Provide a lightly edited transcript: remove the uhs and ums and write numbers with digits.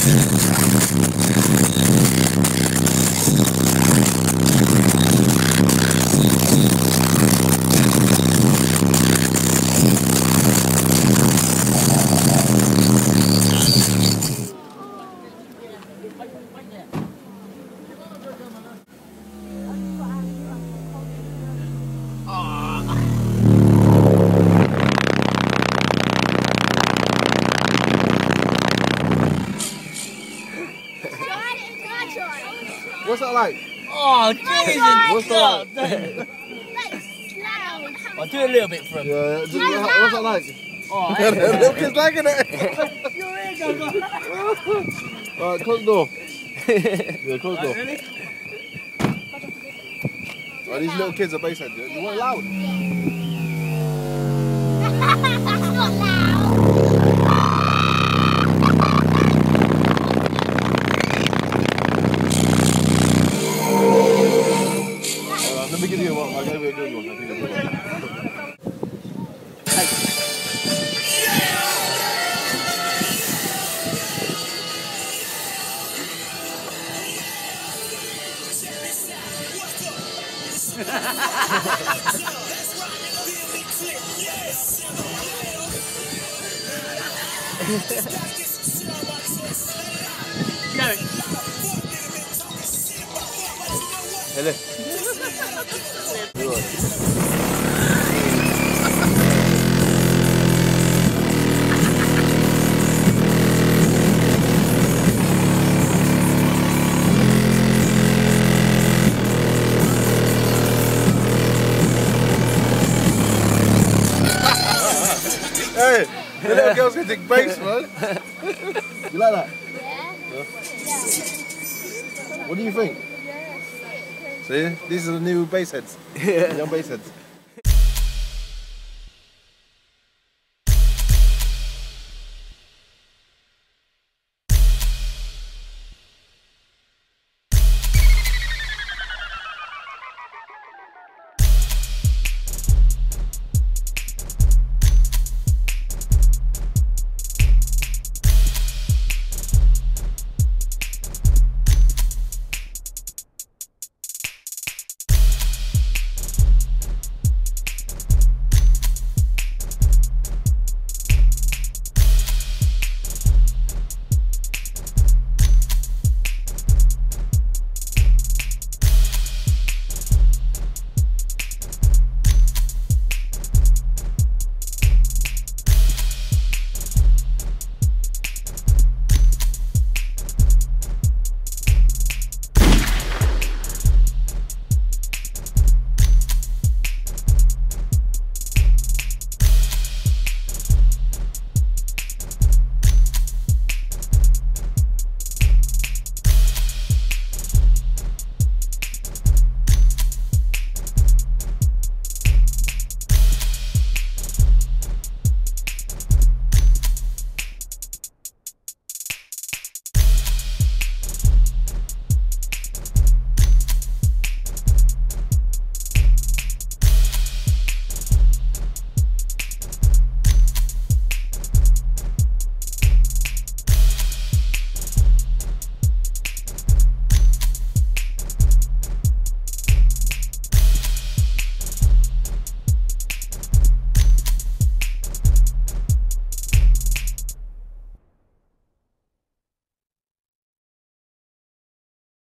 What's that like? Oh, Jesus! What's that like? I'll do a little bit for him. Yeah, what's that like? Oh, Look, he's liking it. your ear goes on. Alright, close the door. Yeah, close the door. Really? Right, these little kids are bass heads. You want it loud? That's not loud. Let me give you one. I'll give you a good one. Hello. Hey, the little girls can take bass, man. You like that? Yeah. What do you think? See, these are the new bass heads. Young bass heads.